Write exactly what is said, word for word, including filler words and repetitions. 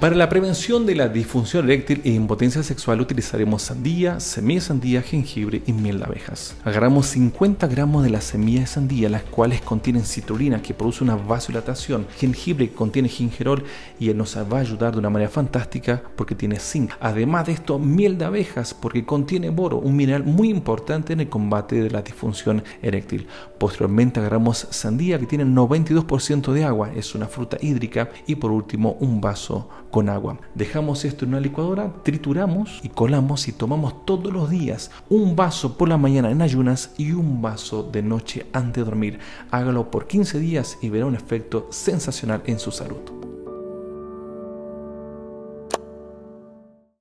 Para la prevención de la disfunción eréctil e impotencia sexual utilizaremos sandía, semilla de sandía, jengibre y miel de abejas. Agarramos cincuenta gramos de la semilla de sandía, las cuales contienen citrulina que produce una vasodilatación, jengibre que contiene gingerol y él nos va a ayudar de una manera fantástica porque tiene zinc. Además de esto, miel de abejas porque contiene boro, un mineral muy importante en el combate de la disfunción eréctil. Posteriormente agarramos sandía que tiene noventa y dos por ciento de agua, es una fruta hídrica, y por último un vaso con agua. Dejamos esto en una licuadora, trituramos y colamos y tomamos todos los días un vaso por la mañana en ayunas y un vaso de noche antes de dormir. Hágalo por quince días y verá un efecto sensacional en su salud.